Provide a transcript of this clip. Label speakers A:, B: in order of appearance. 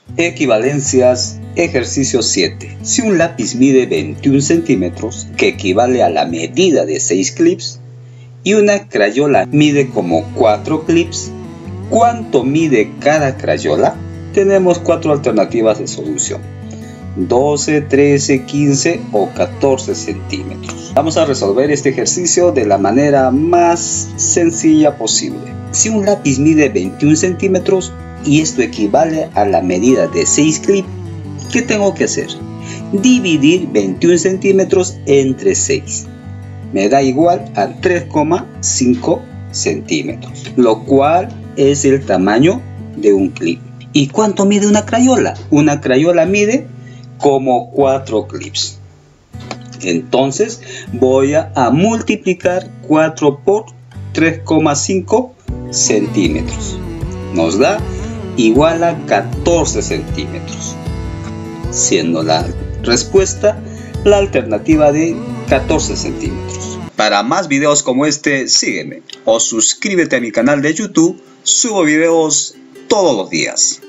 A: Equivalencias, ejercicio 7. Si un lápiz mide 21 centímetros, que equivale a la medida de 6 clips, y una crayola mide como 4 clips, ¿cuánto mide cada crayola? Tenemos 4 alternativas de solución: 12, 13, 15 o 14 centímetros. Vamos a resolver este ejercicio de la manera más sencilla posible. Si un lápiz mide 21 centímetros y esto equivale a la medida de 6 clips, ¿qué tengo que hacer? Dividir 21 centímetros entre 6. Me da igual a 3,5 centímetros, lo cual es el tamaño de un clip. ¿Y cuánto mide una crayola? Una crayola mide como 4 clips. Entonces voy a multiplicar 4 por 3,5 centímetros. Nos da igual a 14 centímetros, siendo la respuesta la alternativa de 14 centímetros. Para más videos como este, sígueme o suscríbete a mi canal de YouTube. Subo videos todos los días.